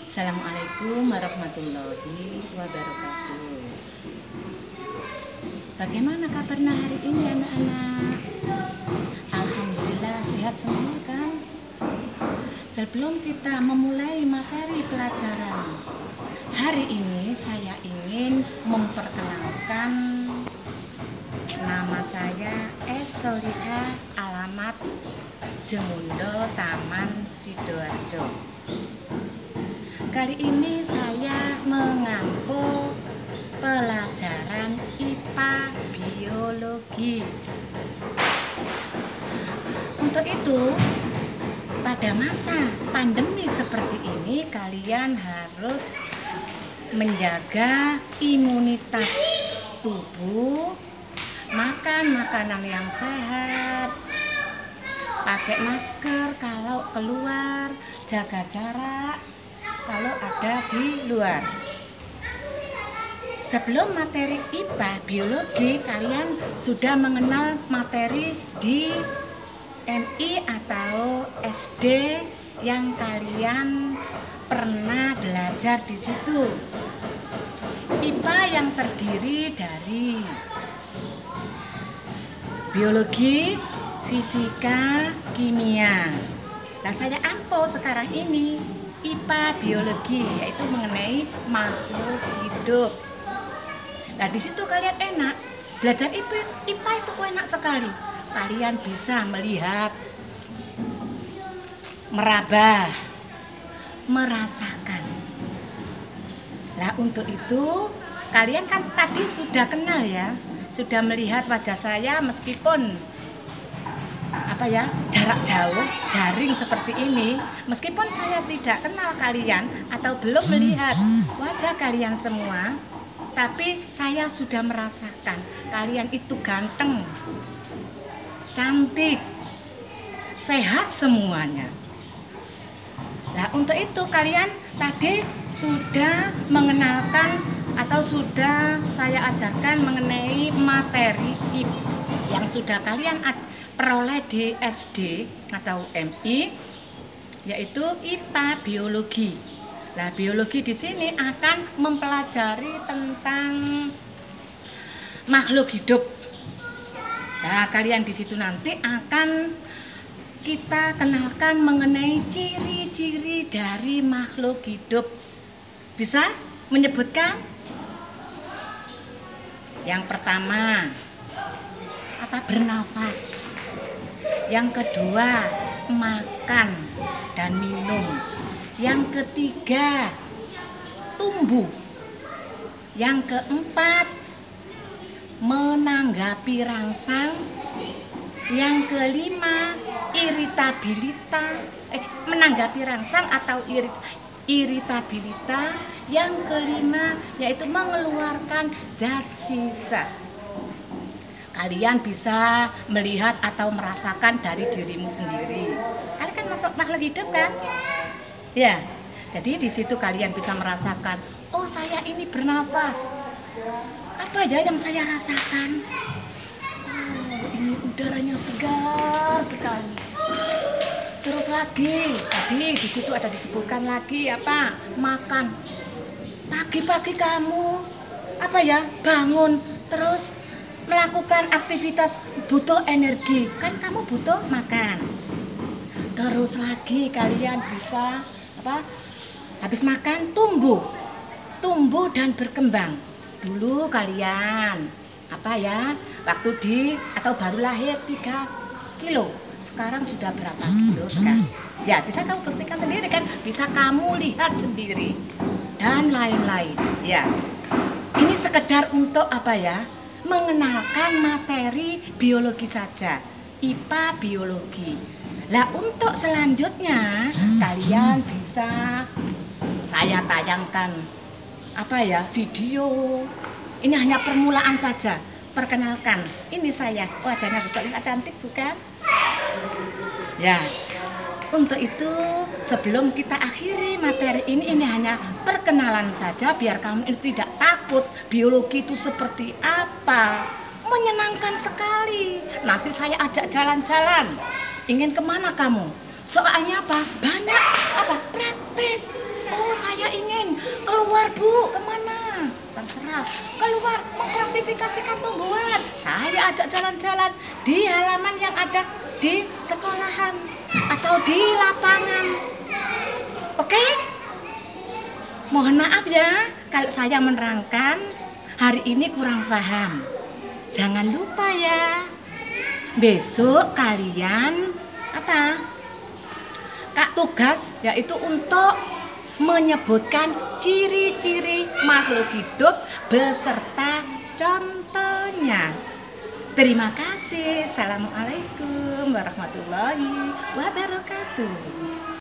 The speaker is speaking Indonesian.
Assalamualaikum warahmatullahi wabarakatuh. Bagaimana kabarnya hari ini anak-anak? Alhamdulillah sehat semua kan? Sebelum kita memulai materi pelajaran hari ini, saya ingin memperkenalkan nama saya Solihah, alamat Jemundo, Taman Sidoarjo. Kali ini saya mengambil pelajaran IPA Biologi. Untuk itu, pada masa pandemi seperti ini, kalian harus menjaga imunitas tubuh, makan makanan yang sehat, pakai masker kalau keluar, jaga jarak kalau ada di luar. Sebelum materi IPA Biologi, kalian sudah mengenal materi di MI atau SD yang kalian pernah belajar di situ. IPA yang terdiri dari biologi, fisika, kimia. Nah, saya ambil sekarang ini IPA Biologi, yaitu mengenai makhluk hidup. Nah, di situ kalian enak belajar IPA itu enak sekali. Kalian bisa melihat, meraba, merasakan. Nah, untuk itu kalian kan tadi sudah kenal ya, sudah melihat wajah saya meskipun jarak jauh, daring seperti ini. Meskipun saya tidak kenal kalian atau belum melihat wajah kalian semua, tapi saya sudah merasakan kalian itu ganteng, cantik, sehat semuanya. Nah, untuk itu kalian tadi sudah mengenalkan atau sudah saya ajarkan mengenai materi yang sudah kalian peroleh di SD atau MI, yaitu IPA Biologi. Nah, biologi di sini akan mempelajari tentang makhluk hidup. Nah, kalian di situ nanti akan kita kenalkan mengenai ciri-ciri dari makhluk hidup. Bisa menyebutkan? Yang pertama, bernafas. Yang kedua, makan dan minum. Yang ketiga, tumbuh. Yang keempat, menanggapi rangsang. Yang kelima, menanggapi rangsang atau iritabilitas. Yang kelima, yaitu mengeluarkan zat sisa. Kalian bisa melihat atau merasakan dari dirimu sendiri. Kalian kan masuk makhluk hidup kan? Ya, jadi di situ kalian bisa merasakan, oh saya ini bernafas. Apa aja yang saya rasakan? Oh, ini udaranya segar sekali. Terus lagi, tadi di situ ada disebutkan lagi makan. Pagi-pagi kamu bangun terus melakukan aktivitas, butuh energi, kan kamu butuh makan. Terus lagi kalian bisa habis makan tumbuh dan berkembang. Dulu kalian waktu atau baru lahir 3 kilo, sekarang sudah berapa kilo sekarang? Ya, bisa kamu buktikan sendiri kan, bisa kamu lihat sendiri dan lain-lain. Ya, ini sekedar untuk mengenalkan materi biologi saja, IPA Biologi. Nah, untuk selanjutnya kalian bisa saya tayangkan video. Ini hanya permulaan saja, perkenalkan. Ini saya, wajahnya bisa lihat cantik bukan? Ya, untuk itu sebelum kita akhiri materi ini hanya perkenalan saja biar kamu tidak takut. Biologi itu seperti apa? Menyenangkan sekali. Nanti saya ajak jalan-jalan. Ingin kemana kamu? Soalnya banyak praktek. Oh, saya menyaksikan tumbuhan, saya ajak jalan-jalan di halaman yang ada di sekolahan atau di lapangan. Oke? Mohon maaf ya kalau saya menerangkan hari ini kurang paham. Jangan lupa ya, besok kalian Kak tugas yaitu untuk menyebutkan ciri-ciri makhluk hidup beserta contohnya. Terima kasih. Assalamualaikum warahmatullahi wabarakatuh.